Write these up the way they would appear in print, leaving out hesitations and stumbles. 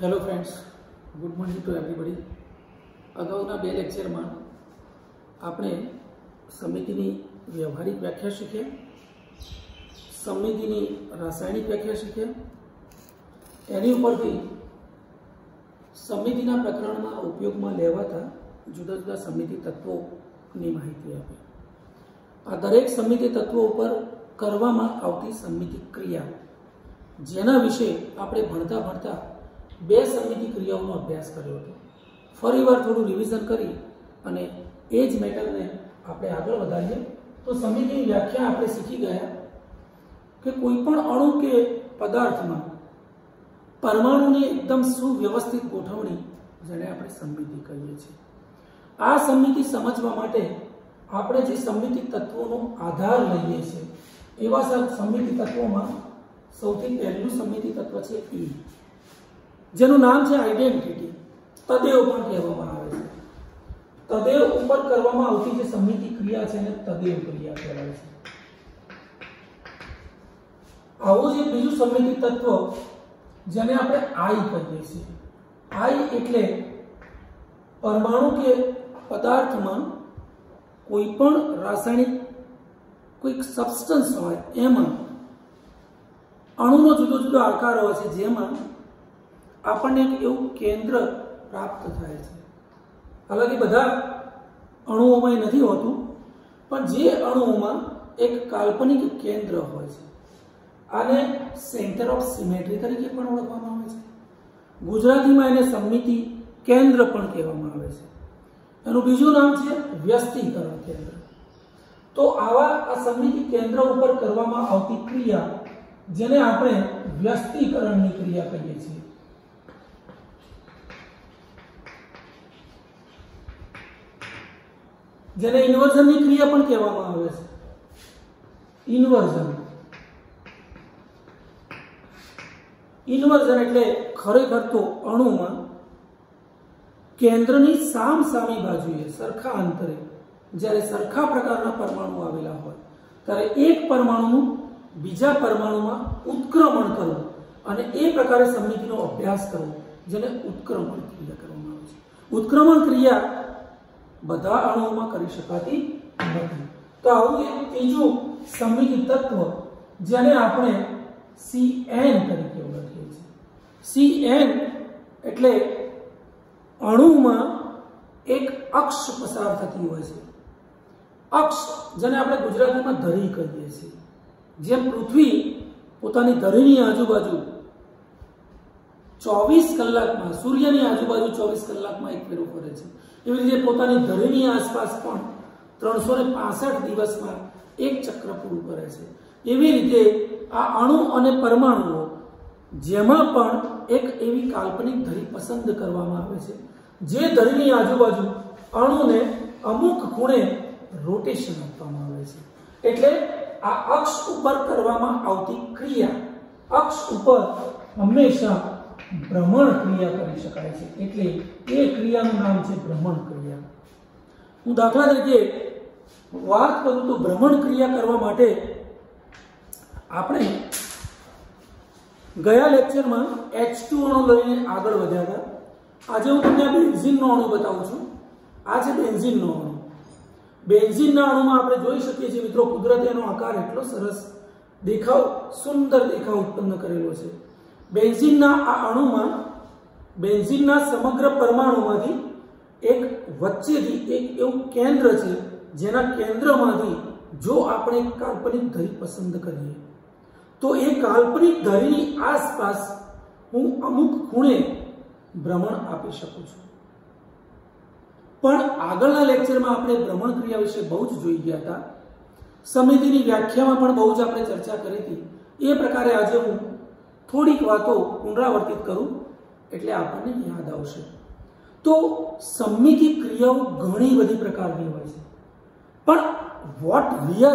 Hello friends, good morning to everybody. अगाउना બે લેક્ચરમાં આપણે સમિતિની વ્યવહારિક વ્યાખ્યા શીખ્યા, સમિતિની રાસાયણિક વ્યાખ્યા શીખ્યા। એની ઉપરથી સમિતિના પ્રકરણમાં ઉપયોગમાં લેવાતા જુદા જુદા સમિતિ તત્વોની માહિતી આપી। આ દરેક સમિતિ તત્વો ઉપર કરવામાં આવતી સમિતિ ક્રિયા, જેના વિશે આપણે ભણતા ભણતા બે સમિતિ ક્રિયાઓનો અભ્યાસ કર્યો હતો। ફરીવાર થોડું રિવિઝન કરી અને એ જ મેટરને આપણે આગળ વધારીએ તો સમિતિની વ્યાખ્યા આપણે શીખી ગયા કે કોઈ પણ અણુ કે પદાર્થમાં પરમાણુની એકદમ સુવ્યવસ્થિત ગોઠવણી, જેને આપણે સમિતિ કહીએ છીએ। આ સમિતિ સમજવા માટે આપણે જે સમિતિ તત્વોનો આધાર લઈએ છીએ એવા સમિતિ તત્વોમાં સૌથી પહેલું સમિતિ તત્વ છે ઈ, જેનું નામ છે આઈડેન્ટિટી। તદેવ પણ કહેવામાં આવે છે। તદેવ ઉપર કરવામાં આવતી જે સમિતિ ક્રિયા છે એને તદેવ ક્રિયા કહેવાય છે। આવું જે બીજું સમિતિ તત્વ જેને આપણે આઈ કહીએ છીએ, આઈ એટલે પરમાણુ કે પદાર્થમાં કોઈ પણ રાસાયણિક કોઈ સબસ્ટન્સ હોય એમાં અણુનો જુદો જુદો આકાર હોય છે, જેમાં આપણને એવું કેન્દ્ર પ્રાપ્ત થાય છે। હાલાકી બધા અણુઓમાં નથી હોતું, પણ જે અણુઓમાં એક કાલ્પનિક કેન્દ્ર હોય છે આને સેન્ટર ઓફ સિમેટ્રી તરીકે પણ ઓળખવામાં આવે છે। ગુજરાતીમાં એને સમિતિ કેન્દ્ર પણ કહેવામાં આવે છે। એનું બીજું નામ છે વ્યસ્તીકરણ કેન્દ્ર। તો આવા આ સમિતિ કેન્દ્ર ઉપર કરવામાં આવતી ક્રિયા, જેને આપણે વ્યસ્તીકરણની ક્રિયા કહીએ છીએ। જેને ઇન્વર્ઝનની ક્રિયા પણ કહેવામાં આવે છે। ઇન્વર્ઝન એટલે ખરેખર તો અણુમાં કેન્દ્રની સામસામી બાજુએ સરખા અંતરે જ્યારે સરખા પ્રકારના પરમાણુ આવેલા હોય ત્યારે એક પરમાણુનું બીજા પરમાણુમાં ઉત્ક્રમણ કરવું અને એ પ્રકારે સમિતિનો અભ્યાસ કરવો, જેને ઉત્ક્રમણ ક્રિયા કરવામાં આવે છે। ઉત્ક્રમણ ક્રિયા બધા અણુઓમાં કરી શકાતી નથી। તો આવું એક ત્રીજું સમિતિ તત્વ જેને આપણે CN તરીકે ઓળખીએ છીએ। CN એટલે અણુમાં એક અક્ષ પસાર થતી હોય છે। અક્ષ જેને આપણે ગુજરાતીમાં ધરી કહીએ છીએ। જેમ પૃથ્વી પોતાની ધરીની આજુબાજુ 24 કલાકમાં, સૂર્યની આજુબાજુ 24 કલાકમાં એક ફેરો ફરે છે, એવી રીતે પોતાની ધરીની આસપાસ પણ 365 દિવસમાં એક ચક્ર પૂરું કરે છે। એવી રીતે આ અણુ અને પરમાણુઓ, જેમાં પણ એક એવી કાલ્પનિક ધરી પસંદ કરવામાં આવે છે જે ધરીની આજુબાજુ અણુને અમુક ખૂણે રોટેશન આપવામાં આવે છે। એટલે આ અક્ષ ઉપર કરવામાં આવતી ક્રિયા, અક્ષ ઉપર હંમેશા ભ્રમણ ક્રિયા કરી શકાય છે, એટલે એ ક્રિયાનું નામ છે ભ્રમણ ક્રિયા। હું દાખલા તરીકે વાત કરું તો ભ્રમણ ક્રિયા કરવા માટે આપણે ગયા લેક્ચરમાં H2 અણુ લઈને આગળ વધ્યા હતા। આજે હું તમને બેન્ઝીનનો અણુ બતાવું છું। આ છે બેન્ઝીનનો અણુ। બેન્ઝીનના અણુમાં આપણે જોઈ શકીએ છીએ મિત્રો, કુદરતે એનો આકાર એટલો સરસ દેખાવ, સુંદર દેખાવ ઉત્પન્ન કરેલો છે। બેન્ઝીનના આ અણુમાં બેન્ઝીનના સમગ્ર પરમાણુમાંથી એક વચ્ચેથી એક એવું કેન્દ્ર છે, જેના કેન્દ્રમાંથી જો આપણે કાલ્પનિક ધરી પસંદ કરીએ તો એ કાલ્પનિક ધરીની આસપાસ હું અમુક ખૂણે ભ્રમણ આપી શકું છું। પણ આગળના લેક્ચરમાં આપણે ભ્રમણ ક્રિયા વિશે બહુ જ જોઈ ગયા હતા। સમિતિની વ્યાખ્યામાં પણ બહુ જ આપણે ચર્ચા કરી હતી। એ પ્રકારે આજે હું થોડીક વાતો પુનરાવર્તિત કરું એટલે આપણને યાદ આવશે। તો સમિતિ ક્રિયાઓ ઘણી બધી પ્રકારની હોય છે, પણ what we are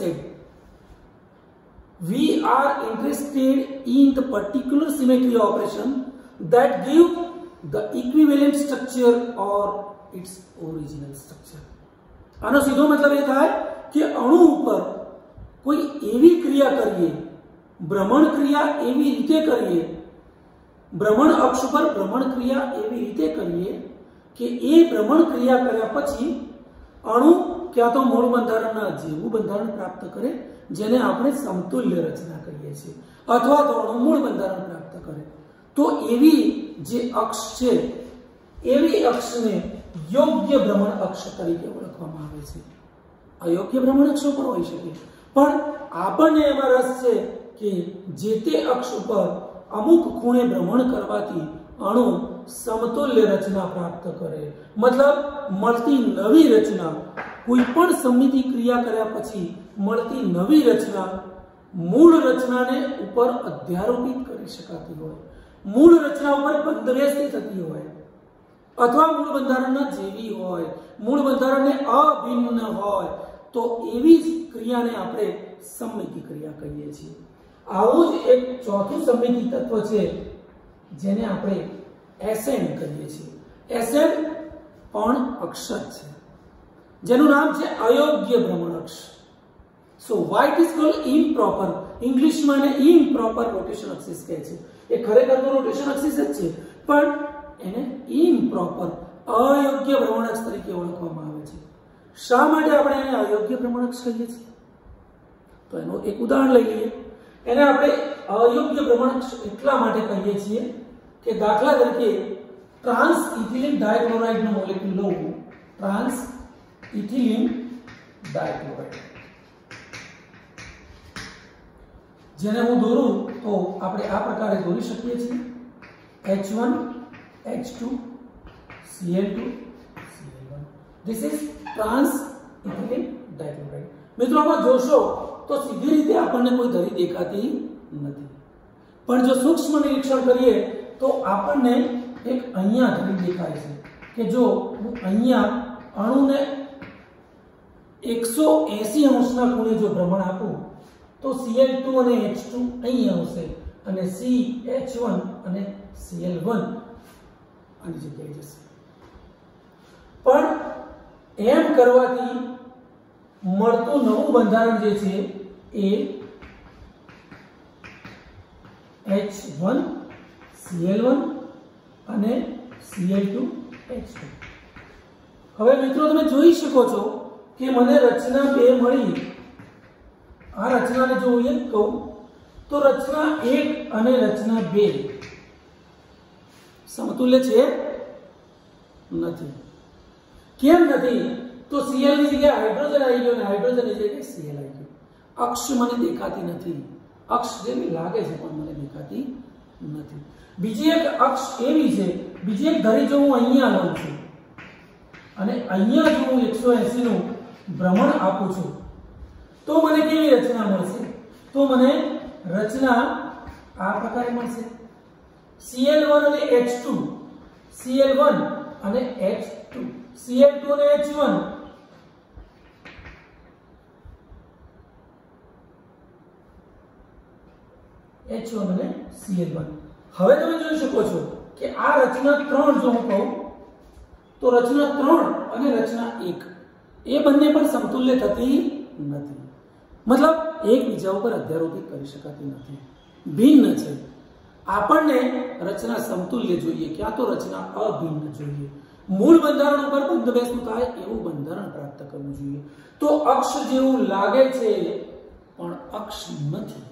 interested in the particular symmetry operation that give the equivalent structure or its original structure। આનો સીધો મતલબ એ થાય કે અણુ ઉપર કોઈ એવી ક્રિયા કરીએ, ભ્રમણ ક્રિયા એવી રીતે કરીએ ભ્રમણ અક્ષ પર ભ્રમણ ક્રિયા એવી રીતે કરીએ કે એ ભ્રમણ ક્રિયા કર્યા પછી અણુ ક્યાં તો મૂળ બંધારણના જેવું બંધારણ પ્રાપ્ત કરે, જેને આપણે સમતુલ્ય રચના કહીએ છીએ, અથવા તો અણુ મૂળ બંધારણ પ્રાપ્ત કરે. તો એવી જે અક્ષ છે એવી અક્ષને યોગ્ય ભ્રમણ અક્ષ તરીકે ઓળખવામાં આવે છે. અયોગ્ય ભ્રમણ અક્ષો પણ હોઈ શકે, પણ આપણને એમાં રસ છે કે જે તે અક્ષ ઉપર અમુક ખૂણે ભ્રમણ કરવાથી અણુ સમતુલ્ય રચના પ્રાપ્ત કરે. મતલબ મળતી નવી રચના, કોઈ પણ સમમિતિ ક્રિયા કર્યા પછી મળતી નવી રચના મૂળ રચનાને ઉપર અધ્યારોપિત કરી શકાતી હોય, મૂળ રચના ઉપર બંધબેસતી થતી હોય, અથવા મૂળ બંધારણના જેવી હોય, મૂળ બંધારણને અભિન્ન હોય, તો એવી જ ક્રિયાને આપણે સમમિતિ ક્રિયા કહીએ છીએ. આવું જ એક ચોથું સમમિતિ તત્વ છે જેને આપણે એસએન કહીએ છીએ. એસએન પણ અક્ષ છે જેનું નામ છે અયોગ્ય ભ્રમણ અક્ષ. સો why it is called improper, ઇંગ્લિશમાં એને improper રોટેશન એક્સિસ કહે છે. એ ખરેખર તો રોટેશન એક્સિસ જ છે, પણ એને improper અયોગ્ય ભ્રમણ અક્ષ તરીકે ઓળખવામાં આવે છે. શા માટે આપણે એને અયોગ્ય ભ્રમણ અક્ષ કહીએ છીએ? તો એનું એક ઉદાહરણ લઈ લઈએ. એને આપણે અયોગ્ય ભ્રમણ અક્ષ એટલા માટે કહીએ છીએ કે દાખલા તરીકે ટ્રાન્સ ઇથિલિન ડાયક્લોરાઇડ નો મોલેક્યુલ લો, ટ્રાન્સ ઇથિલિન ડાયક્લોરાઇડ, જેને હું દોરું તો આપણે આ પ્રકારે દોરી શકીએ છીએ. H1 H2 Cl2 Cl1. This is trans ethylene dichloride. મિત્રો આમાં જોશો તો સીધી રીતે આપણને કોઈ ધરી દેખાતી નથી, પણ જો સૂક્ષ્મ નિરીક્ષણ કરીએ તો આપણને એક અહીંયા ધરી દેખાય છે કે જો હું અહીંયા અણુને 180 અંશના ખૂણે જો ભ્રમણ આપું તો Cl2 અને H2 અહીં આવશે અને CH1 અને Cl1 આની જગ્યાએ જશે. પણ એમ કરવાથી મળતું નવું બંધારણ જે છે એ H1 Cl1 અને Cl2 H2. હવે મિત્રો તમે જોઈ શકો છો કે મને રચના 2 મળી. આ રચનાને જો હું એક કહું તો રચના 1 અને રચના 2 સમતુલ્ય છે? નથી. કેમ નથી? તો Cl ની જગ્યાએ હાઇડ્રોજન આવી ગયો અને હાઇડ્રોજનની જગ્યાએ Cl આવી ગયો. અક્ષ મને દેખાતી નથી. અક્ષ જેવી લાગે છે પણ મને દેખાતી નથી. બીજી એક અક્ષ એવી છે, બીજી એક ધરી જો હું અહીંયા લઉં છું અને અહીંયા જો હું 180 નું ભ્રમણ આપું છું તો મને કેવી રચના મળશે? તો મને રચના આ પ્રકારે મળશે. Cl1 અને H2, Cl1 અને H2, Cl2 અને H1, H1 અને Cl1. હવે તમે જોઈ શકો છો કે આ રચના 3 જો હું કહું તો રચના 3 અને રચના 1 એ બંને પણ સમતુલ્ય થતી નથી. મતલબ એકબીજા ઉપર અધ્યારોપિત કરી શકાતી નથી, ભિન્ન છે. આપણને રચના સમતુલ્ય જોઈએ, ક્યાં તો રચના અભિન્ન જોઈએ. મૂળ બંધારણ ઉપર બંધબેસતું થાય એવું બંધારણ પ્રાપ્ત કરવું જોઈએ. તો અક્ષ જેવું લાગે છે પણ અક્ષ નથી.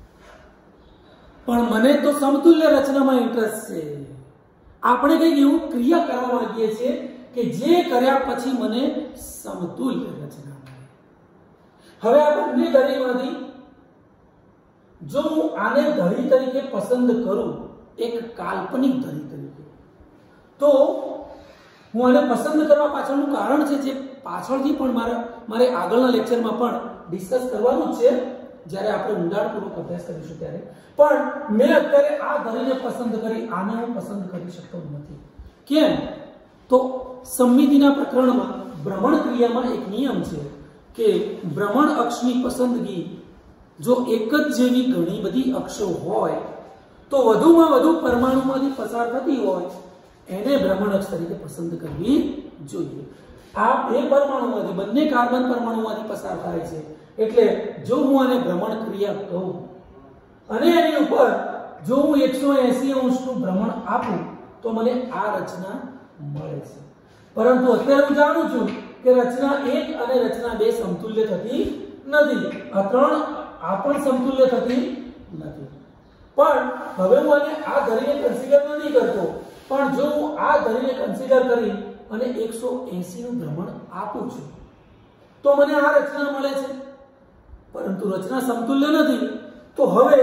પણ મને તો સમતુલ્ય રચનામાં ઇન્ટરેસ્ટ છે. આપણે કંઈક એવું ક્રિયા કરવા માંગીએ છીએ કે જે કર્યા પછી મને સમતુલ્ય રચના મળે. હવે આ બંને ધરીમાંથી જો હું આને ધરી તરીકે પસંદ કરું, એક કાલ્પનિક ધરી તરીકે, તો હું આને પસંદ કરવા પાછળનું કારણ છે જે પાછળથી પણ મારે આગળના લેક્ચરમાં પણ ડિસ્કસ કરવાનું છે જ્યારે આપણે ઊંડાણપૂર્વક અભ્યાસ કરીશું ત્યારે. પણ મેં અત્યારે આ ધરીને પસંદ કરી, આને હું પસંદ કરી શકતો નથી. કેમ? તો સમમિતિના પ્રકરણમાં ભ્રમણ ક્રિયામાં એક નિયમ છે કે ભ્રમણ અક્ષની પસંદગી જો એક જ જેવી ઘણી બધી અક્ષો હોય તો વધુમાં વધુ પરમાણુમાંથી પસાર થતી હોય એને ભ્રમણ અક્ષ તરીકે પસંદ કરવી જોઈએ. આ બે પરમાણુમાંથી, બંને કાર્બન પરમાણુમાંથી પસાર થાય છે. એટલે જો હું આને ભ્રમણ ક્રિયા કહું અને એની ઉપર જો હું 180 અંશનું ભ્રમણ આપું તો મને આ રચના મળે છે, પરંતુ અત્યારે હું જાણું છું કે રચના 1 અને રચના 2 સમતુલ્ય થતી નથી, આ ત્રણ આ પણ સમતુલ્ય થતી નથી। પણ હવે હું આને આ ધરીને કન્સિડર નથી કરતો, પણ જો હું આ ધરીને કન્સિડર કરી અને 180 નું ભ્રમણ આપું છું તો મને આ રચના મળે છે, પરંતુ રચના સમતુલ્ય નથી। તો હવે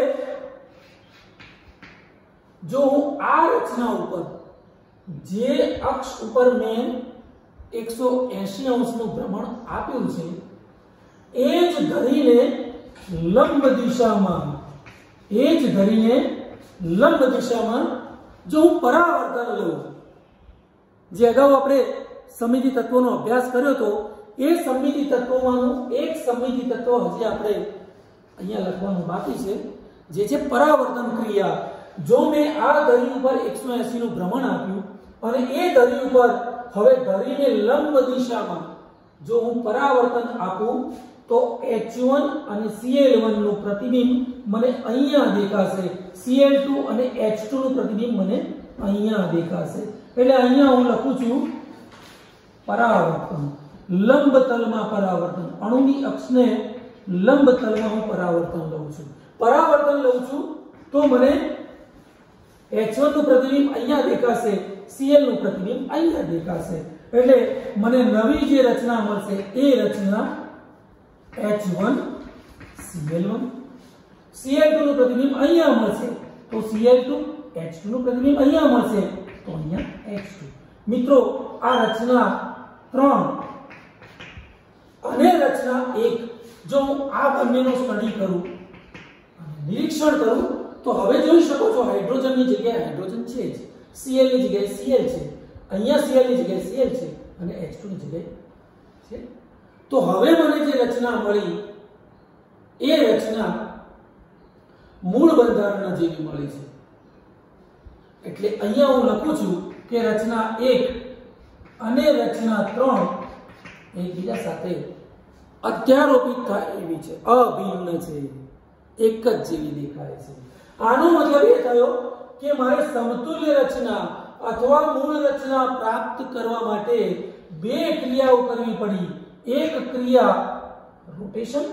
જો હું આ રચના ઉપર જે અક્ષ ઉપર મેં 180 અંશનું ભ્રમણ આપ્યું છે એ જ ધરીને લંબ દિશામાં જો હું પરાવર્તન લઉં, જે અગાઉ આપણે સમમિતિ તત્વોનો અભ્યાસ કર્યો તો એ સમમિતિ તત્વોમાંનું એક સમમિતિ તત્વ હજી આપણે અહીંયા લખવાનું બાકી છે, જે છે પરાવર્તન ક્રિયા। જો મેં આ ધરી ઉપર 180 નું ભ્રમણ આપ્યું અને એ ધરી ઉપર હવે ધરીને લંબ દિશામાં જો હું પરાવર્તન આપું તો H1 અને Cl1 નું પ્રતિબિંબ મને અહીંયા દેખાશે, Cl2 અને H2 નું પ્રતિબિંબ મને અહીંયા દેખાશે। એટલે અહીંયા હું લખું છું પરાવર્તન, લંબ તલમાં પરાવર્તન, અણુની અક્ષને લંબ તલમાં હું પરાવર્તન લઉં છું તો મને H1 નું પ્રતિબિંબ અહીંયા દેખાશે, Cl નું પ્રતિબિંબ અહીંયા દેખાશે। એટલે મને નવી જે રચના મળશે એ રચના H1 Cl1, Cl2 નું પ્રતિબિંબ અહીંયા મળશે તો Cl2, H2 નું પ્રતિબિંબ અહીંયા મળશે તો અહીંયા H2। મિત્રો આ રચના 3 અને રચના 1 જો હું આ બંનેનો સ્ટડી કરું અને નિરીક્ષણ કરું તો હવે જોઈ શકો છો હાઇડ્રોજનની જગ્યાએ હાઇડ્રોજન છે જ, Cl ની જગ્યાએ Cl છે, અહીંયા Cl ની જગ્યાએ Cl છે અને H2 ની જગ્યાએ છે। તો હવે મને જે રચના મળી એ રચના મૂળ બંધારણના જેવી મળી છે। એટલે અહીંયા હું લખું છું કે રચના 1 અને રચના 3 એકબીજા સાથે અધ્યારોપિત થાય એવી છે, અભિન્ન છે, એક જ જેવી દેખાય છે। આનો મતલબ એ થયો કે મારે સમતુલ્ય રચના અથવા મૂળ રચના પ્રાપ્ત કરવા માટે બે ક્રિયાઓ કરવી પડી। એક ક્રિયા રોટેશન,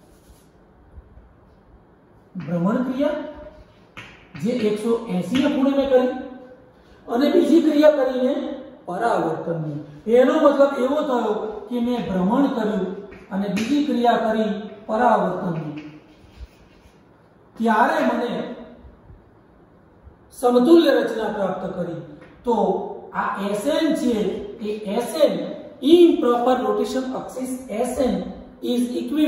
ભ્રમણ ક્રિયા જે 180 ના ખૂણે મેં કરી, અને બીજી ક્રિયા કરીને પરાવર્તનની। એનો મતલબ એવો થયો કે મેં ભ્રમણ કર્યું અને બીજી ક્રિયા કરી પરાવર્તનની, ત્યારે મને સમતુલ્ય રચના પ્રાપ્ત કરી। તો આ Sn છે એ Sn improper rotation axis Sn is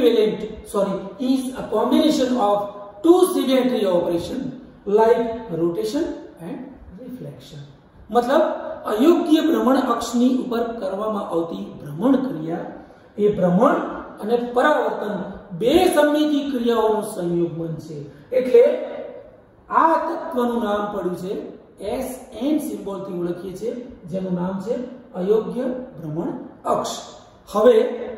a combination of two symmetry operation like rotation and reflection। मतलब અયોગ્ય ભ્રમણ અક્ષની ઉપર કરવામાં આવતી ભ્રમણ ક્રિયા એ ભ્રમણ અને પરાવર્તન બે સમમિતિ ક્રિયાઓનું સંયુગ્મન છે। એટલે આ તત્વનું નામ પડ્યું છે Sn સિમ્બોલથી ઓળખીએ છીએ, જેનું નામ છે અયોગ્ય ભ્રમણ અક્ષ। હવે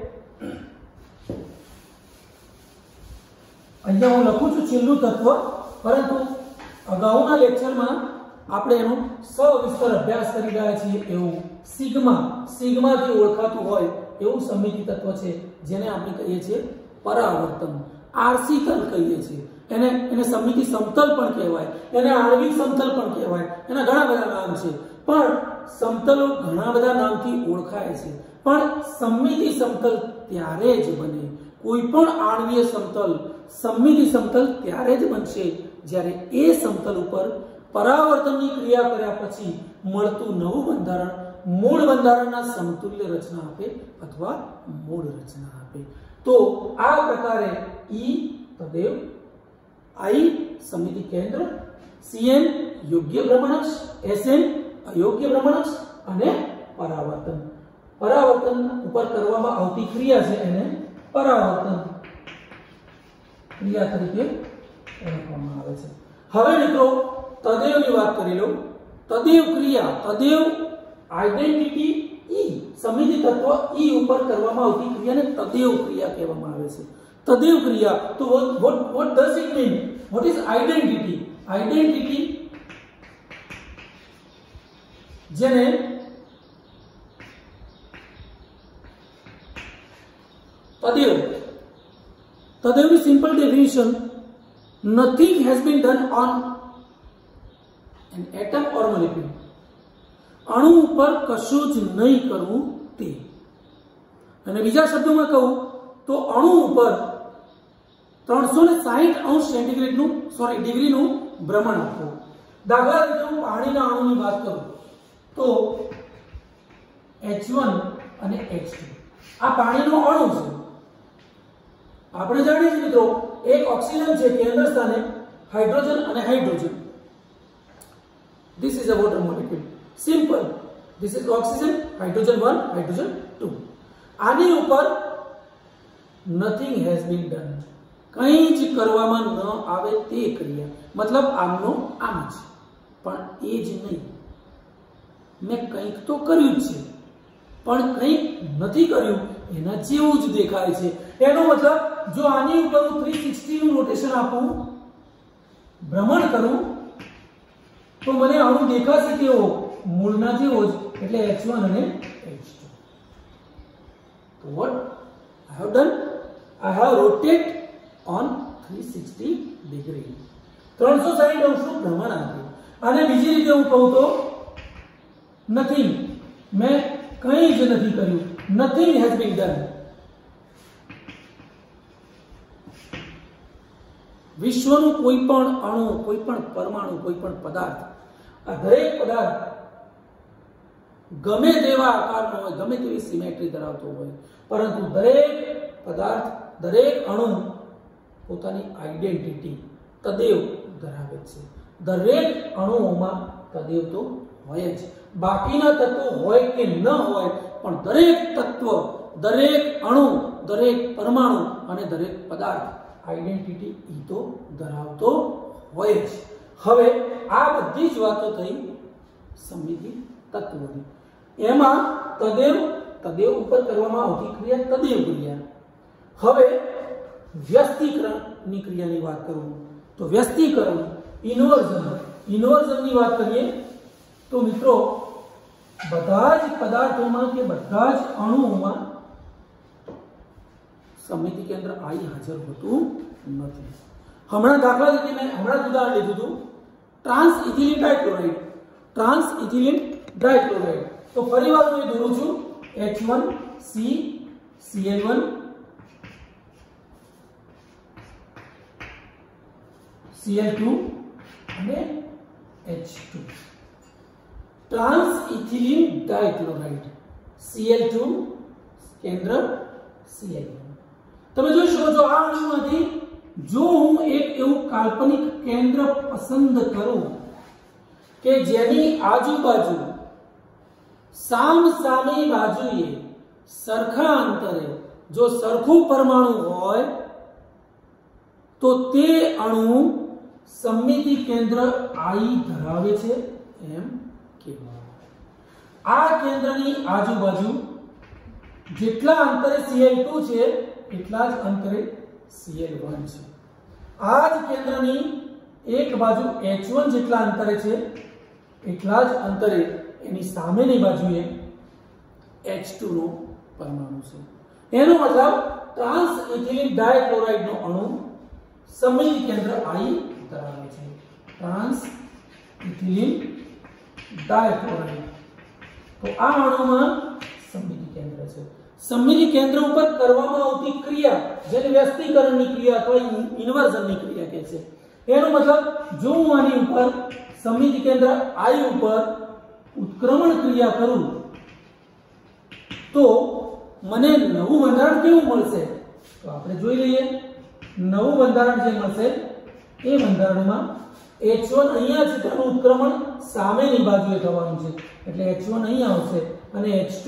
અહીંયા હું લખું છું છેલ્લું તત્વ, પરંતુ અગાઉના લેક્ચરમાં આપણે એનો સવિસ્તર અભ્યાસ કરી રહ્યા છીએ એવું સિગ્માથી ઓળખાતું હોય એવું સમમિતિ તત્વ છે, જેને આપણે કહીએ છીએ પરાવર્તન, આરસી તલ કહીએ છીએ। એને સમમિતિ સમતલ પણ કહેવાય, એને આણ્વિક સમતલ પણ કહેવાય, એના ઘણા બધા નામ છે। પણ સમતલો ઘણા બધા નામથી ઓળખાય છે, પણ સમમિતિ સમતલ ત્યારે જ બને, કોઈ પણ આણ્વીય સમતલ સમમિતિ સમતલ ત્યારે જ બનશે જ્યારે એ સમતલ ઉપર પરાવર્તનની ક્રિયા કર્યા પછી મળતું નવું બંધારણ મૂળ બંધારણના સમતુલ્ય રચના આપે અથવા મૂળ રચના આપે। તો આ પ્રકારે E તદેવ, I સમમિતિ કેન્દ્ર, Cn યોગ્ય ભ્રમણઅક્ષ, Sn અયોગ્ય ભ્રમણઅક્ષ અને પરાવર્તન ઉપર કરવામાં આવતી ક્રિયા છે એને પરાવર્તન ક્રિયા તરીકે ઓળખવામાં આવે છે। હવે મિત્રો તદેવની વાત કરી લો। તદેવ ક્રિયા, તદેવ આઇડેન્ટિટી E, સમમિતિ તત્વ E ઉપર કરવામાં આવતી ક્રિયાને તદેવ ક્રિયા કહેવામાં આવે છે। તદેવ ક્રિયા, તો what does it mean? What is identity? Identity જેને તદેવની simple definition, nothing has been done on an atom or molecule, અણુ ઉપર કશું જ નહીં કરવું તે. અને બીજા શબ્દોમાં કહું તો અણુ ઉપર 360 ડિગ્રીનું ભ્રમણ આપવું. દાખલા તરીકે હું પાણીના અણુની વાત કરું તો H1 અને H2 આ પાણીનો અણુ છે. આપણે જાણીએ છીએ મિત્રો, એક ઓક્સિજન છે કેન્દ્ર સ્થાને, હાઇડ્રોજન અને hydrogen. This is a water molecule. Simple. This is oxygen, hydrogen 1, hydrogen 2. આની ઉપર nothing has been done. કંઈ જ કરવામાં ન આવે તે ક્રિયા, મતલબ આમનો આમ જ. પણ એ જ નહીં, મેં કંઈક તો કર્યું જ છે પણ કંઈક નથી કર્યું એના જેવું જ દેખાય છે. એનો મતલબ જો આની ઉપર હું 360 નું રોટેશન આપું, ભ્રમણ કરું, તો મને અણુ દેખાશે કેવો? મૂળના જેવો જ, એટલે H1 અને H2. તો what I have done? I have rotated on 360 degree. 360 અંશનું ભ્રમણ આપ્યું. અને બીજી રીતે હું કહું તો નથિંગ, મેં કંઈ જ નથી કર્યું. Nothing has been done. વિશ્વનું કોઈ પણ અણુ, કોઈ પણ પરમાણુ, કોઈ પણ પદાર્થ, આ દરેક પદાર્થ ગમે તેવા આકારનો હોય, ગમે તેવી સિમેટ્રી ધરાવતો હોય, પરંતુ દરેક પદાર્થ, દરેક અણુ પોતાની આઈડેન્ટિટી તદેવ ધરાવે છે. દરેક અણુઓમાં તદેવ તો હોય જ. બાકીના તત્વો હોય કે ન હોય, પણ દરેક તત્વ, દરેક અણુ, દરેક પરમાણુ અને દરેક પદાર્થ આઈડેન્ટિટી ઈ તો ધરાવતો હોય જ. હવે આ બધી જ વાતો થઈ સમમિતિ તત્વોની. એમાં તદેવ ઉપર કરવામાં આવતી ક્રિયા તદેવ ક્રિયા. હવે વ્યસ્તીકરણની ક્રિયાની વાત કરું તો વ્યસ્તીકરણ, ઇન્વર્ઝનની વાત કરીએ તો મિત્રો બધા જ પદાર્થોમાં કે બધા જ અણુઓમાં સમમિતિ કેન્દ્ર આઈ હાજર હોતું નથી. હમણાં દાખલા તરીકે મેં હમણાં ઉદાહરણ લીધું હતું ટ્રાન્સ ઇથિલિન ડાઇક્લોરાઇડ. તો ફરીવાર હું દોરું છું H1C Cl1 Cl2 અને H2. ટ્રાન્સ ઇથિલિન ડાઇક્લોરાઇડ, Cl2 કેન્દ્ર Cl1. તમે જોઈ શકો છો આ અણુમાંથી જો હું એક એવું કાલ્પનિક કેન્દ્ર પસંદ કરું કે જેની આજુબાજુ સામસામી બાજુએ સરખા અંતરે જો સરખું પરમાણુ હોય તો તે અણુ સમમિતિ કેન્દ્ર આઈ ધરાવે છે એમ કહેવાય. આ કેન્દ્રની આજુબાજુ જેટલા અંતરે Cl2 છે એટલા જ અંતરે Cl1 છે. આ જ કેન્દ્રની એક બાજુ H1 જેટલા અંતરે છે એટલા જ અંતરે એની સામેની બાજુએ H2 નો પરમાણુ છે. એનો મતલબ ટ્રાન્સ ઇથિલિન ડાઇક્લોરાઇડ નો અણુ સમમિતિ કેન્દ્ર આઈ ધરાવે છે. ટ્રાન્સ ઇથિલિન ડાઇક્લોરાઇડ, તો આ અણુમાં સમમિતિ કેન્દ્ર છે. સમમિતિ કેન્દ્ર ઉપર કરવામાં આવતી ક્રિયા જેને વ્યસ્તીકરણની ક્રિયા અથવા ઇન્વર્ઝનની ક્રિયા કહે છે. એનો મતલબ જો હું આની ઉપર સમમિતિ કેન્દ્ર આઈ ઉપર ઉત્ક્રમણ ક્રિયા કરું તો મને નવું બંધારણ કેવું મળશે? તો આપણે જોઈ લઈએ. નવું બંધારણ જે મળશે એ બંધારણમાં H1 અહીંયા છે તેનું ઉત્ક્રમણ સામેની બાજુએ થવાનું છે, એટલે H1 અહીંયા આવશે અને H2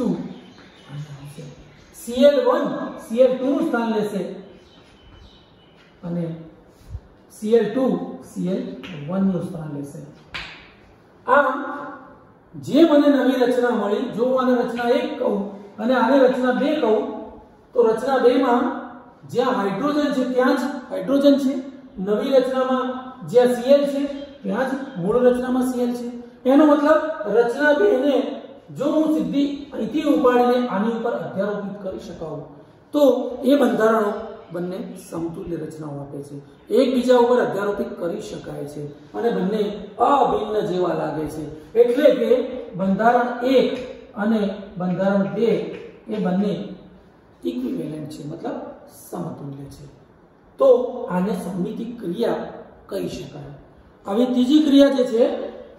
Cl1 Cl2 નું સ્થાન લેશે અને Cl2 Cl1 નું સ્થાન લેશે. આમ જે મને નવી રચના મળી, જો હું આને રચના 1 કહું અને આને રચના 2 કહું તો રચના 2 માં જ્યાં હાઇડ્રોજન છે ત્યાં જ હાઇડ્રોજન છે, નવી રચનામાં જ્યાં Cl છે ત્યાં જ મૂળ રચનામાં Cl છે। એનો મતલબ રચના 2 ને જો હું સીધી અહીંથી ઉપાડીને આની ઉપર અધ્યારોપિત કરી શકાઉં તો એ બંધારણો બંને સમતુલ્ય રચનાઓ આપે છે, એકબીજા ઉપર અધ્યારોપિત કરી શકાય છે અને બંને અભિન્ન જેવા લાગે છે। એટલે કે બંધારણ 1 અને બંધારણ 2 એ બંને ઇક્વિવેલેન્ટ છે, મતલબ સમતુલ્ય છે। તો આને સમમિતિક ક્રિયા કહી શકાય। હવે ત્રીજી ક્રિયા જે છે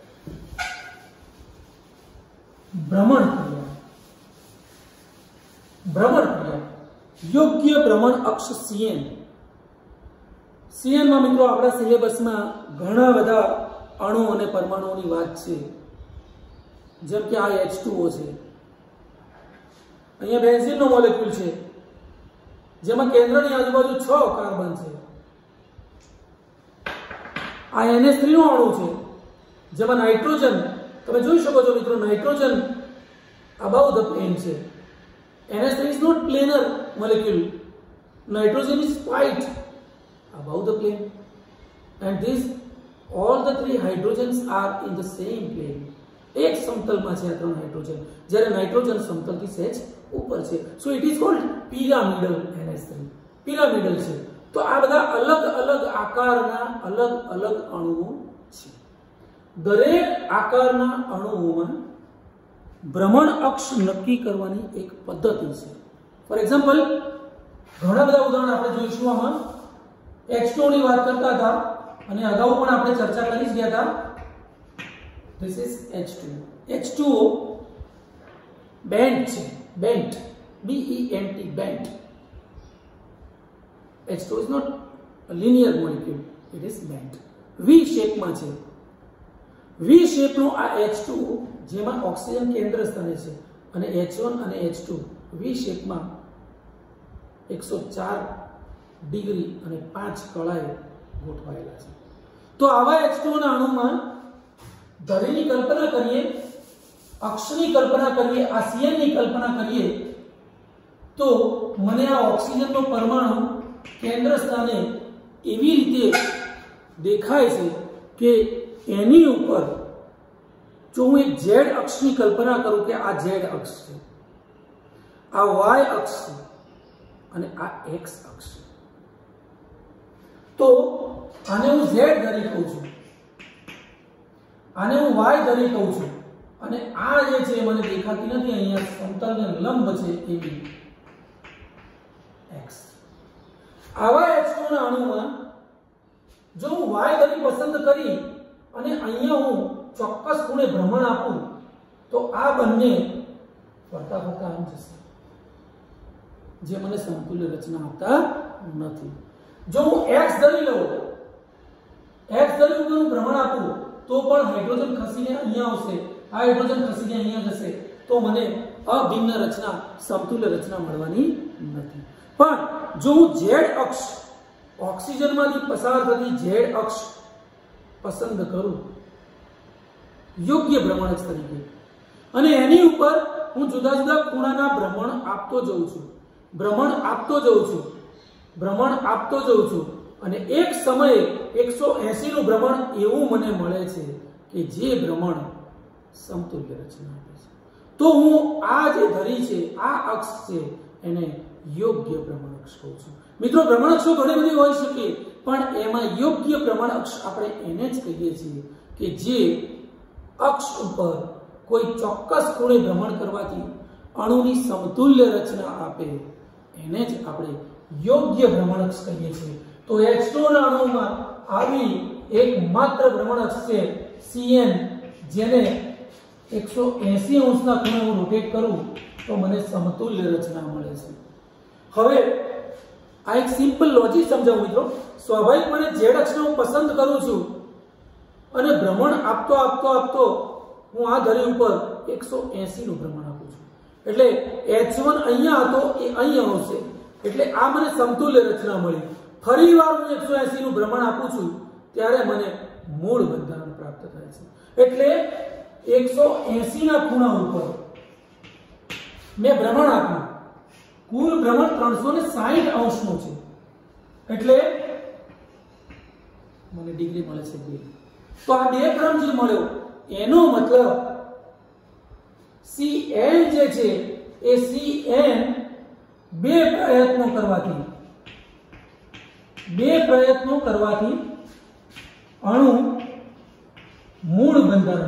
ભ્રમણ ક્રિયા। ભ્રમણ ક્રિયા યોગ્ય ભ્રમણ અક્ષ Cn। Cn માં મિત્રો આપણા સિલેબસમાં ઘણા બધા અણુ અને પરમાણુઓની વાત છે, જેમ કે આ H2O છે, અહીંયા બેન્ઝીનનો મોલેક્યુલ છે જેમાં કેન્દ્રની આજુબાજુ 6 કાર્બન છે। આ NH3 નો અણુ છે જેમાં નાઇટ્રોજન તમે જોઈ શકો છો મિત્રો, નાઇટ્રોજન above the plane છે। NH3 is not planar molecule, nitrogen is quite above the plane, and these all the 3 hydrogens are in the same plane। એક સમતલમાં છે આ 3 હાઇડ્રોજન, જ્યારે નાઇટ્રોજન સમતલથી સહેજ ઉપર છે। So it is called pyramidal NH3, pyramidal છે। તો આ બધા અલગ અલગ આકારના અલગ અલગ અણુઓ છે। દરેક આકારના અણુઓમાં ભ્રમણ અક્ષ નક્કી કરવાની એક પદ્ધતિ છે। ફોર એક્ઝામ્પલ ઘણા બધા ઉદાહરણ આપણે જોઈશું। આમાં H2O ની વાત કરતા હતા અને અગાઉ પણ આપણે ચર્ચા કરી જ ગયા હતા। This is H2O. H2O bent છે, bent, B-E-N-T, bent. H2O is not a linear molecule, it is bent. V shape માં છે। V shape નો આ H2O જેમાં ઓક્સિજન કેન્દ્ર સ્થાને છે અને H1 અને H2 V shape માં 104 ડિગ્રી અને 5 કળાએ ગોઠવાયેલા છે। તો આવા H2O ના અણુમાં ધરીની કલ્પના કરીએ, અક્ષની કલ્પના કરીએ, આ Cn ની કલ્પના કરીએ તો મને આ ઓક્સિજનનો પરમાણુ કેન્દ્ર સ્થાને એવી રીતે દેખાય છે કે એની ઉપર જો હું એક Z અક્ષની કલ્પના કરું કે આ Z અક્ષ છે, આ Y અક્ષ છે અને આ X અક્ષ છે, તો આને હું Z ધરી કહું છું, આને હું Y ધરી કહું છું અને આ જે છે મને દેખાતી નથી, અહીંયા સમતલને લંબ છે એવી X। આવા H2O ના અણુમાં જો હું Y ધરી પસંદ કરી અને અહીંયા હું ચોક્કસ ખૂણે ભ્રમણ આપું તો આ બંને ફરતા ફરતા આમ જશે, જે મને સમતુલ્ય રચના આપતા નથી। જો હું X ધરી લઉં, X ધરી ઉપર હું ભ્રમણ આપું તો પણ હાઇડ્રોજન ખસીને અહીંયા આવશે, આ હાઇડ્રોજન ખસીને અહીંયા જશે, તો મને અભિન્ન રચના, સમતુલ્ય રચના મળવાની નથી। પણ જો હું Z અક્ષ, ઓક્સિજનમાંથી પસાર થતી Z અક્ષ પસંદ કરું યોગ્ય ભ્રમણ અક્ષ તરીકે અને એની ઉપર હું જુદા જુદા ખૂણાના ભ્રમણ આપતો જઉં છું, ભ્રમણ આપતો જઉં છું, ભ્રમણ આપતો જઉં છું અને એક સમયે 180 નું ભ્રમણ એવું મને મળે છે કે જે ભ્રમણ સમતુલ્ય રચના આપે છે, તો હું આ જે ધરી છે, આ અક્ષ છે એને યોગ્ય ભ્રમણ અક્ષ કહું છું। મિત્રો ભ્રમણ અક્ષો ઘણી બધી હોઈ શકે પણ એમાં યોગ્ય ભ્રમણ અક્ષ આપણે એને જ કહીએ છીએ કે જે અક્ષ ઉપર કોઈ ચોક્કસ ખૂણે ભ્રમણ કરવાથી અણુની સમતુલ્ય રચના આપે, એને જ આપણે યોગ્ય ભ્રમણ અક્ષ કહીએ છીએ। તો H2O ના અણુમાં આવી એક માત્ર ભ્રમણ અક્ષ છે Cn, જેને 180 અંશના ખૂણે હું રોટેટ કરું તો મને સમતુલ્ય રચના મળે છે। હવે આ એક સિમ્પલ લોજિક સમજાવું મિત્રો। સ્વાભાવિકપણે Z અક્ષને હું પસંદ કરું છું અને ભ્રમણ આપતો આપતો આપતો હું આ ધરી ઉપર 180 નું ભ્રમણ આપું છું, એટલે H1 અહીંયા હતો એ અહીંયા આવશે, એટલે આ મને સમતુલ્ય રચના મળી। ફરીવાર હું 180 નું ભ્રમણ આપું છું ત્યારે મને મૂળ બંધારણ પ્રાપ્ત થાય છે, એટલે 180 ના ખૂણા ઉપર મેં ભ્રમણ આપ્યું, કુલ ભ્રમણ 360 અંશનું છે, એટલે મને ડિગ્રી મળે છે 2। તો આ બે ક્રમ જે મળ્યો એનો મતલબ Cn જે છે એ Cn બે પ્રયત્નો કરવાથી અણુ મૂળ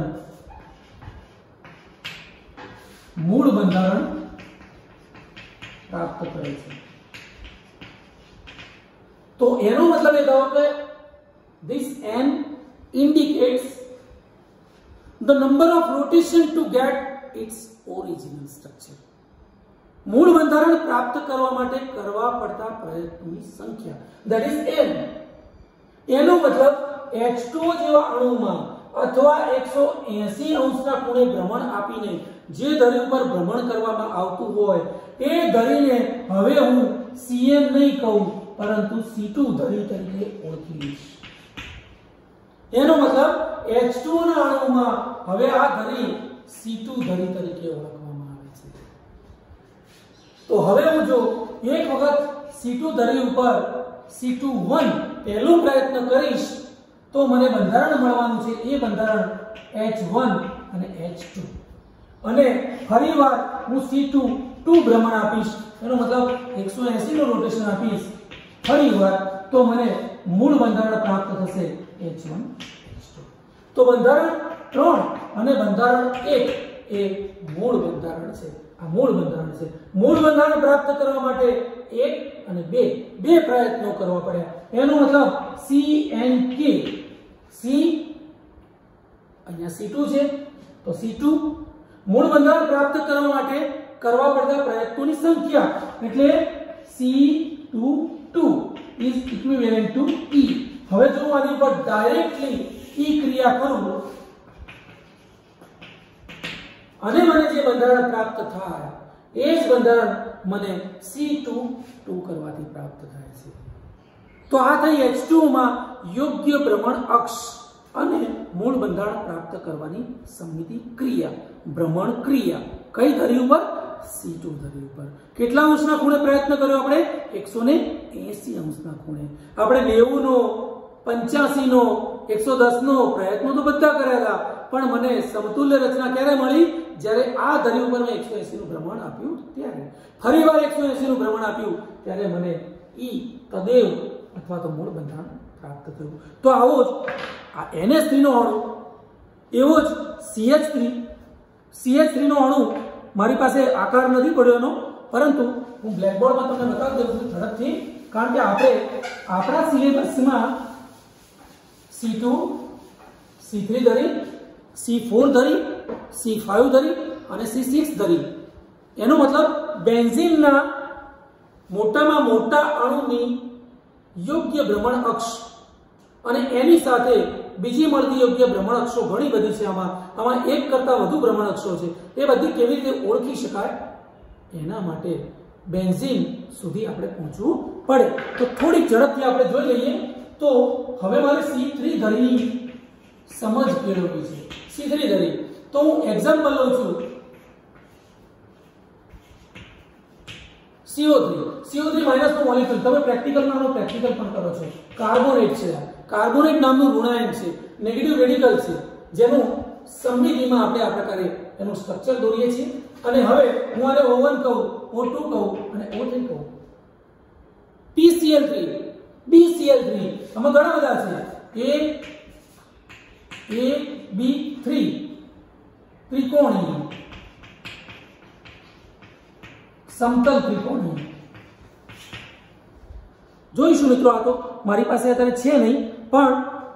બંધારણ પ્રાપ્ત કરે છે. તો એનો મતલબ એ થયો કે this n indicates the number of rotation to get its original structure. મૂળ બંધારણ પ્રાપ્ત કરવા માટે કરવા પડતા પ્રયત્નોની સંખ્યા, that is n. એનો મતલબ H2O જેવા અણુમાં અથવા 180 અંશના ખૂણે ભ્રમણ આપીને જે ધરી ઉપર ભ્રમણ કરવામાં આવતું હોય એ ધરીને હવે હું Cn નહીં કહું પરંતુ C2 ધરી તરીકે ઓળખીશ. એનો મતલબ H2O ના અણુમાં હવે આ ધરી C2 ધરી તરીકે ઓળખવામાં આવે છે. તો હવે હું જો એક વખત C2 ધરી ઉપર C21 પહેલો પ્રયત્ન કરીશ તો મને બંધારણ મળવાનું છે. એ બંધારણ H1 અને H2 અને ફરીવાર હું C2 ભ્રમણ આપીશ, એનો મતલબ 180 નું રોટેશન આપીશ ફરીવાર, તો મને મૂળ બંધારણ પ્રાપ્ત થશે H1 H2. તો બંધારણ 3 અને બંધારણ 1 એ મૂળ બંધારણ છે. આ મૂળ બંધારણ છે. મૂળ બંધારણ પ્રાપ્ત કરવા માટે 1 અને 2 બે પ્રયત્નો કરવા પડ્યા. એનો મતલબ CNK, C અહીંયા C2 છે તો C2 મૂળ બંધારણ પ્રાપ્ત કરવા માટે કરવા પડતા પ્રયત્નોની સંખ્યા એટલે C22 is equivalent to E. હવે જો હું આની ઉપર ડાયરેક્ટલી E ક્રિયા કરું અને મને જે બંધારણ પ્રાપ્ત થાય એ જ બંધારણ મને C22 કરવાથી પ્રાપ્ત થાય છે. તો આ થઈ H2O માં યોગ્ય ભ્રમણ અક્ષ અને મૂળ બંધારણ પ્રાપ્ત કરવાની સમમિતિ ક્રિયા, ભ્રમણ ક્રિયા. કઈ ધરી ઉપર? C2 ધરી ઉપર. કેટલા અંશના ખૂણે પ્રયત્ન કર્યો આપણે? 180 અંશના ખૂણે. આપણે 90 નો, 85 નો, 110 નો પ્રયત્નો તો બધા કર્યા હતા, પણ મને સમતુલ્ય રચના ક્યારે મળી? જ્યારે આ ધરી ઉપર મેં 180 નું ભ્રમણ આપ્યું ત્યારે. ફરીવાર 180 નું ભ્રમણ આપ્યું ત્યારે મને E તદેવ અથવા તો મૂળ બંધારણ પ્રાપ્ત થયું. તો આવો જ આ NH3 નો અણુ, એવો જ CH3 નો અણુ મારી પાસે આકાર નથી પડ્યો એનો, પરંતુ હું બ્લેકબોર્ડમાં તમને બતાવી દઉં છું ઝડપથી, કારણ કે આપણે આપણા સિલેબસમાં C2, C3 ધરી, C4 ધરી, C5 ધરી અને C6 ધરી. એનો મતલબ બેન્ઝીનના મોટામાં મોટા અણુની યોગ્ય ભ્રમણ અક્ષ અને એની સાથે બીજી મળતી યોગ્ય ભ્રમણ અક્ષો ઘણી બધી છે. આમાં એક કરતા વધુ ભ્રમણ અક્ષો છે. એ બધી કેવી રીતે ઓળખી શકાય? એના માટે બેન્ઝીન સુધી આપણે પહોંચવું પડે. તો થોડીક ઝડપથી આપણે જોઈ લઈએ. તો હવે મારે C3 ધરીની સમજ કેળવવી છે. C3 ધરી તો હું એક્ઝામ્પલ લઉં છું. CO3 માઈનસ નો મોલેક્યુલ, તમે પ્રેક્ટિકલ પ્રેક્ટિકલ પણ કરો છો. કાર્બોનેટ છે. કાર્બોનેટ નામનું ઋણાયન છે, નેગેટિવ રેડિકલ છે, જેનું સમમિતિમાં આપણે આ પ્રકારે એનું સ્ટ્રક્ચર દોરીએ છીએ. અને હવે હું આને O1 કહું, O2 કહું અને O3 કહું. PCl3, BCl3, આમાં ઘણા બધા છે. AB3 ત્રિકોણીય, સમતલ ત્રિકોણીય. જોઈશું મિત્રો. આ તો મારી પાસે અત્યારે છે નહીં, પણ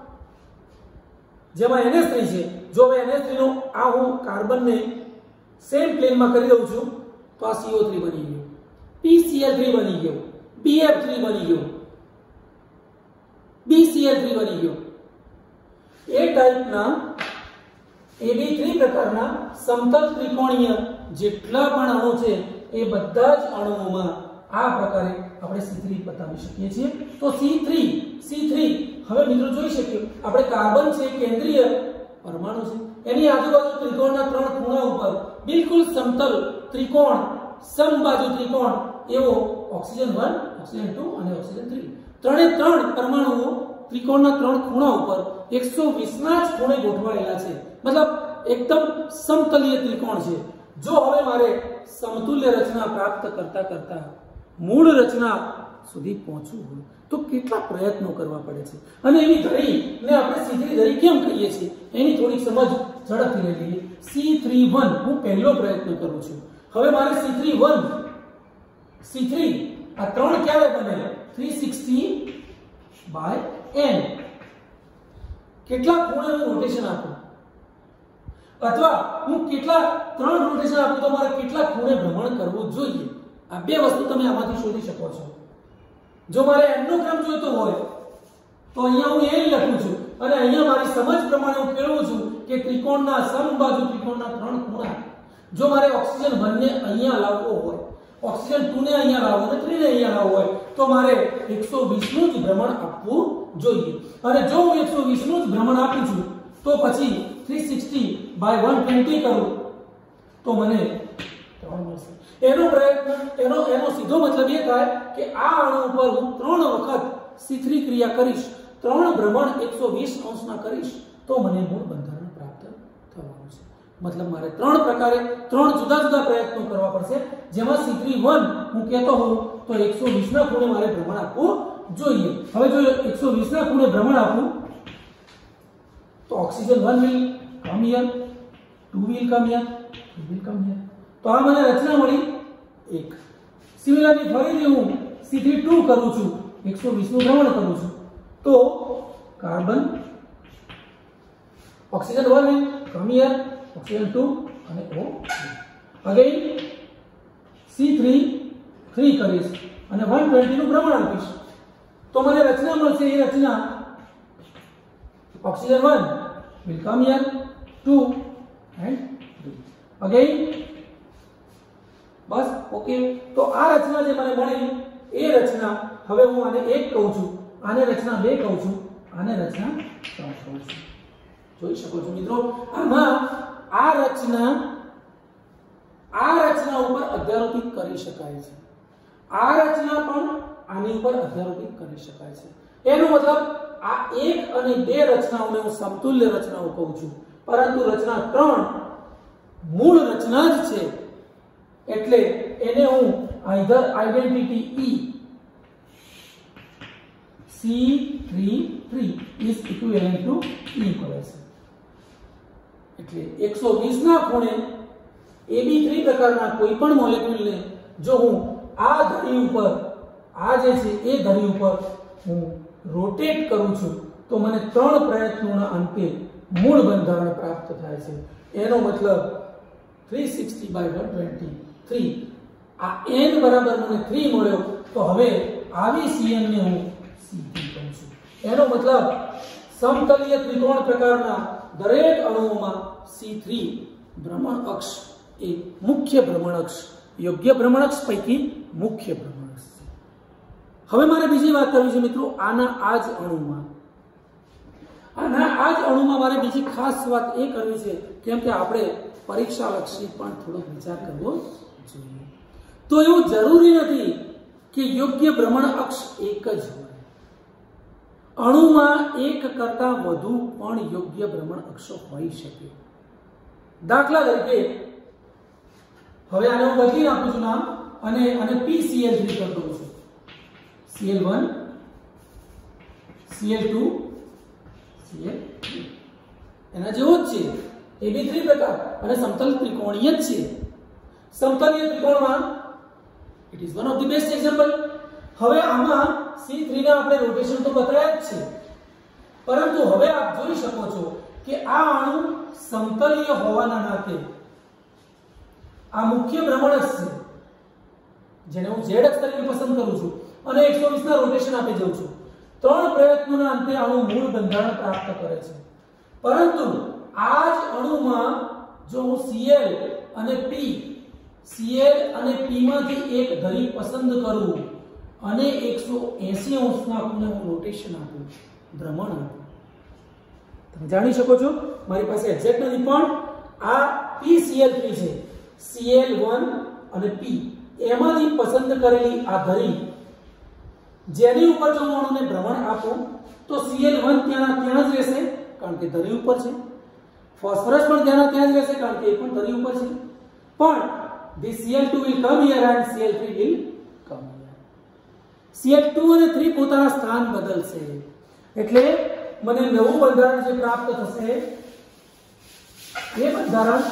જેમાં NH3 છે, જો હવે NH3 નો આ હું કાર્બનને સેમ પ્લેનમાં કરી દઉં છું તો આ CO3 બની ગયો, PCl3 બની ગયો, BF3 બની ગયો, BCl3 બની ગયો. એ ટાઈપના AB3 પ્રકારના સમતલ ત્રિકોણીય જેટલા પણ અણુ છે એ બધા જ અણુઓમાં આ પ્રકારે આપણે C3 બતાવી શકીએ છીએ. તો C3 હવે મિત્રો જોઈ શકીએ આપણે કાર્બન છે કેન્દ્રીય પરમાણુ છે, એની આજુબાજુ ત્રિકોણના ત્રણ ખૂણા ઉપર બિલકુલ સમતલ ત્રિકોણ, સમબાજુ ત્રિકોણ એવો ઓક્સિજન 1, ઓક્સિજન 2 અને ઓક્સિજન 3 ત્રણે ત્રણ પરમાણુઓ ત્રિકોણના ત્રણ ખૂણા ઉપર 120 ના જ ખૂણે ગોઠવાયેલા છે, મતલબ એકદમ સમતલીય ત્રિકોણ છે. જો હવે મારે સમતુલ્ય રચના પ્રાપ્ત કરતા કરતા મૂળ રચના સુધી પહોંચવું હોય તો કેટલા પ્રયત્નો કરવા પડે છે. અને એની ધરીને આપણે સીધી ધરી કેમ કહીએ છીએ એની થોડીક સમજ ઝડપથી લઈ લઈએ. C31 હું પહેલો પ્રયત્ન કરું છું. હવે મારે C31 C3 આ ત્રણ ક્યારે બને? 360/n. કેટલા ખૂણે હું રોટેશન આપું અથવા હું કેટલા ત્રણ રોટેશન આપું તો મારે કેટલા ખૂણે ભ્રમણ કરવું જોઈએ? આ બે વસ્તુ તમે આમાંથી શોધી શકો છો. જો મારે n નો ક્રમ જોઈતો હોય તો અહીંયા હું n લખું છું અને અહીંયા મારી સમજ પ્રમાણે હું કેળવું છું કે ત્રિકોણના સમબાજુ ત્રિકોણના ત્રણ ખૂણા. જો મારે ઓક્સિજન 1 ને અહીંયા લાવવો હોય, ઓક્સિજન 2 ને અહીંયા લાવવો અને 3 ને અહીંયા લાવવો હોય તો મારે 120 નું જ ભ્રમણ આપવું જોઈએ. અને જો હું 120 નું જ ભ્રમણ આપું છું તો પછી 360/120 કરું તો મને 3 મળશે. એનો પ્રયત્ન એનો સીધો મતલબ એ થાય કે આ અણુ ઉપર હું 3 વખત C3 ક્રિયા કરીશ, 3 ભ્રમણ 120 અંશના કરીશ તો મને મૂળ બંધારણ પ્રાપ્ત થવાનું છે. મતલબ મારે 3 પ્રકારે 3 જુદા જુદા પ્રયત્નો કરવા પડશે, જેમાં C31 હું કહેતો હોઉં તો 120 ના ખૂણે મારે ભ્રમણ આપવું જોઈએ. હવે જો 120 ના ખૂણે ભ્રમણ આપું તો oxygen 1 will come here, 2 will come here, 3 will come here. તો આ મને રચના મળી 1. સિમિલરલી ફરીથી હું C32 કરું છું, 120 નું ભ્રમણ કરું છું તો carbon oxygen 1 will come here, oxygen 2 અને O. અગેન C3 3 કરીશ અને 120 નું ભ્રમણ આપીશ તો મને રચના મળશે. એ રચના oxygen 1 will come here, 2 and 3. Again બસ ઓકે. તો આ રચના જે મને મળી એ રચના હવે હું આને 1 કહું છું, આને રચના 2 કહું છું, આને રચના 3 કહું છું. જોઈ શકો છો મિત્રો, આમાં આ રચના ઉપર અધ્યારોપિત કરી શકાય છે, આ રચના પણ આની ઉપર અધ્યારોપિત કરી શકાય છે. એનો મતલબ આ 1 અને 2 રચનાઓને હું સમતુલ્ય રચનાઓ કહું છું, પરંતુ રચના 3 મૂળ રચના જ છે એટલે એને હું either identity C33 is equivalent to E કરે છે. એટલે 120 ના ખૂણે AB3 પ્રકારના કોઈ પણ મોલેક્યુલને જો હું આ ધરી ઉપર આ જે છે એ ધરી ઉપર હું રોટેટ કરું છું તો મને 3 પ્રયત્નોના અંતે મૂળ બંધારણ પ્રાપ્ત થાય છે. એનો મતલબ 360/123 આ n બરાબર મને 3 મળ્યો તો હવે આવી Cn ને હું C3 કહું છું. એનો મતલબ સમતલીય ત્રિકોણ પ્રકારના દરેક અણુઓમાં C3 ભ્રમણ અક્ષ એ મુખ્ય ભ્રમણ અક્ષ, યોગ્ય ભ્રમણ અક્ષ પૈકી મુખ્ય ભ્રમણ અક્ષ છે. હવે મારે બીજી વાત કરવી છે મિત્રો, આના આ જ અણુમાં મારે બીજી ખાસ વાત એ કરવી છે કેમ કે આપણે પરીક્ષા લક્ષી પણ થોડો વિચાર કરવો જોઈએ. તો એવું જરૂરી નથી કે યોગ્ય ભ્રમણ અક્ષ એક જ હોય, અણુમાં એક કરતા વધુ પણ યોગ્ય ભ્રમણ અક્ષો હોઈ શકે. દાખલા તરીકે હવે આને હું બદલી નાખું છું નામ અને PCl3 કરી દઉં છું. Cl1 Cl2 Cl3 એના જેવો જ છે, AB3 પ્રકાર અને સમતલ ત્રિકોણીય જ છે. સમતલીય ત્રિકોણમાં it is one of the best example. હવે આમાં C3 ના આપણે રોટેશન તો બતાવ્યા જ છે, પરંતુ હવે આપ જોઈ શકો છો કે આ અણુ સમતલીય હોવાના નાતે આ મુખ્ય ભ્રમણ અક્ષ છે જેને હું Z અક્ષ તરીકે પસંદ કરું છું અને 120 ના રોટેશન આપી દઉં છું. 3 પ્રયત્નોના અંતે અણુ મૂળ બંધારણ પ્રાપ્ત કરે છે. પરંતુ આ જ અણુમાં જો હું Cl અને P માંથી એક ધરી પસંદ કરું અને 180 અંશના ખૂણે હું રોટેશન આપું, ભ્રમણ આપું, તમે જાણી શકો છો મારી પાસે એક્ઝેક્ટ નથી પણ આ PCl3 છે, Cl1 અને P એમાંથી પસંદ કરેલી આ ધરી જેની ઉપર જો હું અણુને ભ્રમણ આપું તો Cl1 ત્યાં જ રહેશે કારણ કે ધરી ઉપર છે. ફોસ્ફરસ પણ ત્યાં જ રહેશે કારણ કે એ પણ ધરી ઉપર છે. પણ this Cl2 will come here and Cl3 will come here. Cl2 અને 3 પોતાના સ્થાન બદલશે એટલે મને નવું બંધારણ જે પ્રાપ્ત થશે એ બંધારણ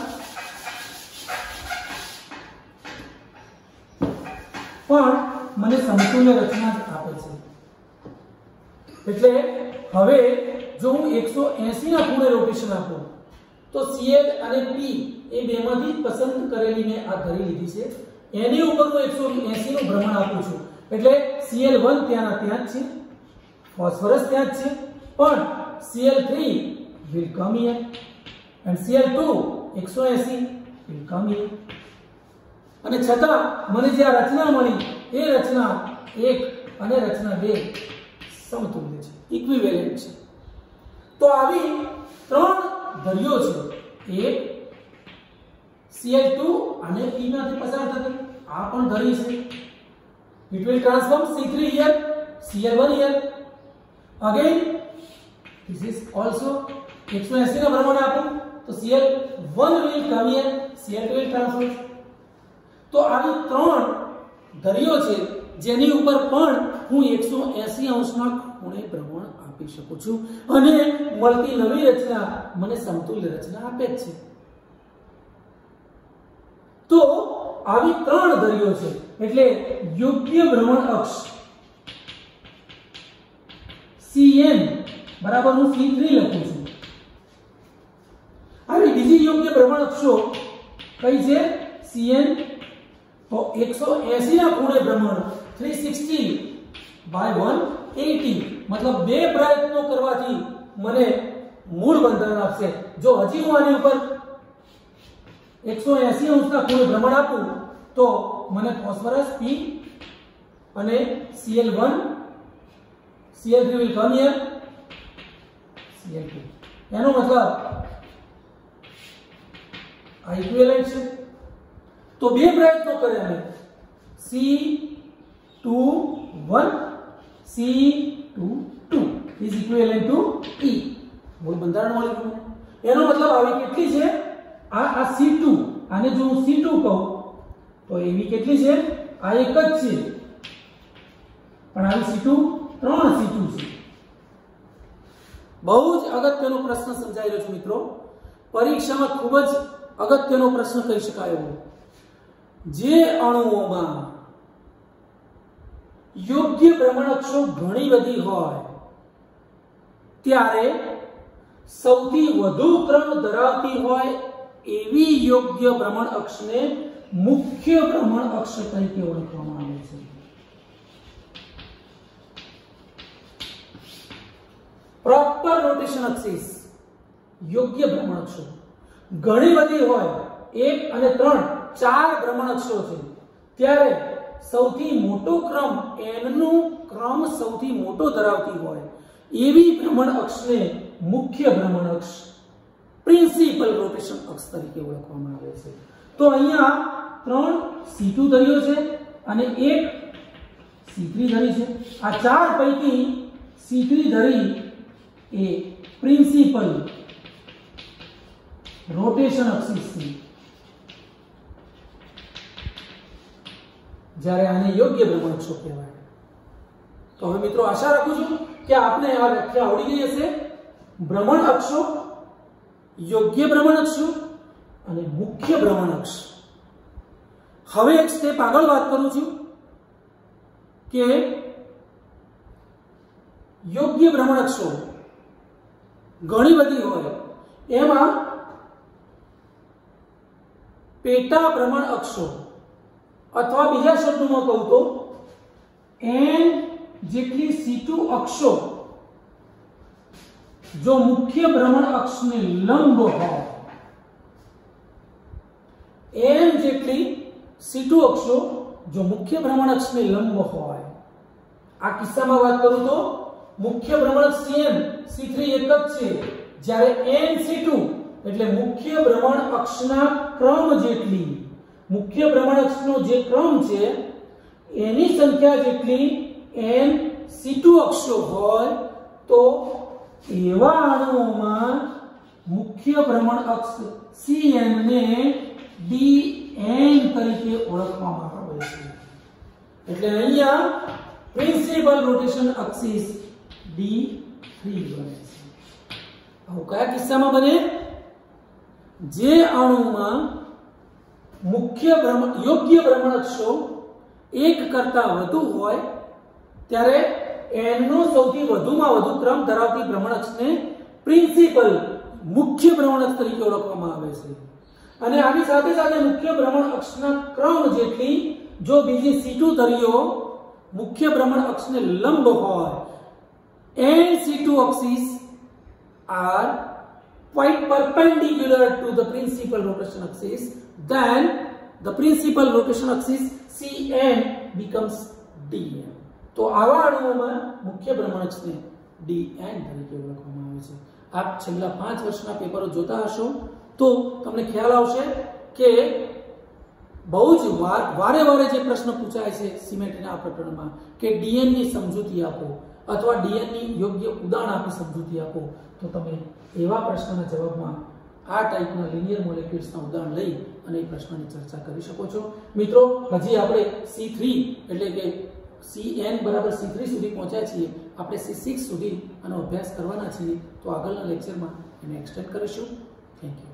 પણ મને સમતુલ્ય રચના જ આપે છે. એટલે હવે જો હું 180 ના ખૂણે રોટેશન આપું તો Cl અને P એ બેમાંથી પસંદ કરેલી મેં આ ધરી લીધી છે. એની ઉપર હું 180 નું ભ્રમણ આપું છું એટલે Cl1 ત્યાં જ છે, ફોસ્ફરસ ત્યાં જ છે, પણ Cl3 will come here and Cl2 180 will come here. અને છતાં મને જે આ રચના મળી એ રચના 1 અને રચના 2 સમતુલ્ય છે, ઇક્વિવેલેન્ટ છે. તો આવી ત્રણ ધરીઓ છે. એક Cl2 અને P માંથી પસાર થતી આ પણ ધરી છે. It will transform C3 here, Cl1 here. Again, this is also 180 ના ભ્રમણ આપું તો Cl1 will come here, Cl2 will transform. તો આવી ત્રણ ધરીઓ છે જેની ઉપર પણ હું 180 અંશના ખૂણે ભ્રમણ આપી શકું છું અને મળતી નવી રચના મને સમતુલ્ય રચના આપે છે. તો આવી ત્રણ ધરીઓ છે એટલે યોગ્ય ભ્રમણ અક્ષ Cn બરાબર હું C3 લખું છું. આવી બીજી યોગ્ય ભ્રમણ અક્ષો કઈ છે? Cn તો 180 ના ખૂણે ભ્રમણ 360/180 મતલબ બે પ્રયત્નો કરવાથી મને મૂળ બંધારણ આપશે. જો હજી હું આની ઉપર 180 અંશના ખૂણે ભ્રમણ આપું તો મને ફોસ્ફરસ P અને Cl1 Cl3 will come here, Cl2 એનો મતલબ આ ઇક્વિવેલેન્ટ છે. તો બે પ્રયત્નો કર્યા મેં C21 C22 is equivalent to E. મૂળ બંધારણ મળી ગયું. એનો મતલબ આવી કેટલી છે? આ C2 આને જો હું C2 કહું તો એવી કેટલી છે? આ એક જ છે પણ આવી C2 ત્રણ C2 છે. બહુ જ અગત્યનો પ્રશ્ન સમજાઈ રહ્યો છે મિત્રો. પરીક્ષામાં ખૂબ જ અગત્યનો પ્રશ્ન કહી શકાય એવો. જે અણુઓમાં યોગ્ય ભ્રમણઅક્ષો ઘણી બધી હોય ત્યારે સૌથી વધુ ક્રમ ધરાવતી હોય એવી યોગ્ય ભ્રમણ અક્ષને મુખ્ય ભ્રમણ અક્ષ તરીકે ઓળખવામાં આવે છે. પ્રોપર રોટેશન એક્સિસ યોગ્ય ભ્રમણ અક્ષો ઘણી બધી હોય 1 અને 3 4 ભ્રમણ અક્ષો છે ત્યારે સૌથી મોટો ક્રમ n નું ક્રમ સૌથી મોટો ધરાવતી હોય એવી ભ્રમણ અક્ષને મુખ્ય ભ્રમણ અક્ષ પ્રિન્સિપલ રોટેશન અક્ષ તરીકે ઓળખવામાં આવે છે. તો અહીંયા 3 C2 ધરીઓ છે અને 1 C3 ધરી છે. આ ચાર પૈકી C3 ધરી એ પ્રિન્સિપલ રોટેશન એક્સિસ છે જ્યારે આને યોગ્ય ભ્રમણ અક્ષો કહેવાય. તો હવે મિત્રો આશા રાખું છું કે આપને આ વ્યાખ્યા આવડી ગઈ હશે. ભ્રમણ અક્ષો, યોગ્ય ભ્રમણ અક્ષો અને મુખ્ય ભ્રમણ અક્ષ. હવે એક સ્ટેપ આગળ વાત કરું છું કે યોગ્ય ભ્રમણ અક્ષો ઘણી બધી હોય એમાં પેટા ભ્રમણ અક્ષો અથવા બીજા શબ્દોમાં કહું તો n જેટલી C2 અક્ષો જો મુખ્ય ભ્રમણ અક્ષને લંબ હોય, n જેટલી C2 અક્ષો જો મુખ્ય ભ્રમણ અક્ષને લંબ હોય, આ કિસ્સામાં વાત કરું તો મુખ્ય ભ્રમણ અક્ષ Cn C3 એક જ છે જ્યારે n C2 એટલે મુખ્ય ભ્રમણ અક્ષના ક્રમ જેટલી મુખ્ય ભ્રમણ અક્ષનો જે ક્રમ છે એની સંખ્યા જેટલી n C2 અક્ષો હોય તો એવા અણુઓમાં મુખ્ય ભ્રમણ અક્ષ Cn ને Dn તરીકે ઓળખવામાં આવે છે. એટલે અહીંયા પ્રિન્સિપલ રોટેશન એક્સિસ D3 બને છે. આવું કયા કિસ્સામાં બને? જે અણુમાં મુખ્ય યોગ્ય ભ્રમણ અક્ષો એક કરતા વધુ હોય ત્યારે n નો સૌથી વધુમાં વધુ ક્રમ ધરાવતી ભ્રમણ અક્ષને પ્રિન્સિપલ મુખ્ય ભ્રમણ અક્ષ તરીકે ઓળખવામાં આવે છે. અને આની સાથે સાથે મુખ્ય ભ્રમણ અક્ષના ક્રમ જેટલી જો બીજી C2 ધરીઓ મુખ્ય ભ્રમણ અક્ષને લંબ હોય and C2 axis are quite perpendicular to the principal rotation axis, then the principal rotation axis Cn becomes Dn. તો આવા અણુઓમાં મુખ્ય ભ્રમણ અક્ષને Dn તરીકે ઓળખવામાં આવે છે. આપ છેલ્લા 5 વર્ષના પેપરો જોતા હશો તો તમને ખ્યાલ આવશે કે બહુ જ વારે વારે જે પ્રશ્ન પૂછાય છે સિમેટ્રીના આ પ્રકરણમાં કે Dn ની સમજૂતી આપો અથવા Dn ની યોગ્ય ઉદાહરણ આપી સમજૂતી આપો, તો તમે એવા પ્રશ્નના જવાબમાં આ ટાઈપના લિનિયર મોલેક્યુલ્સના ઉદાહરણ લઈ અને એ પ્રશ્નની ચર્ચા કરી શકો છો. મિત્રો, હજી આપણે C3 એટલે કે Cn બરાબર C3 સુધી પહોંચ્યા છીએ. આપણે C6 સુધી આનો અભ્યાસ કરવાના છીએ, તો આગળના લેક્ચરમાં એને એક્સટેન્ડ કરીશું. Thank you.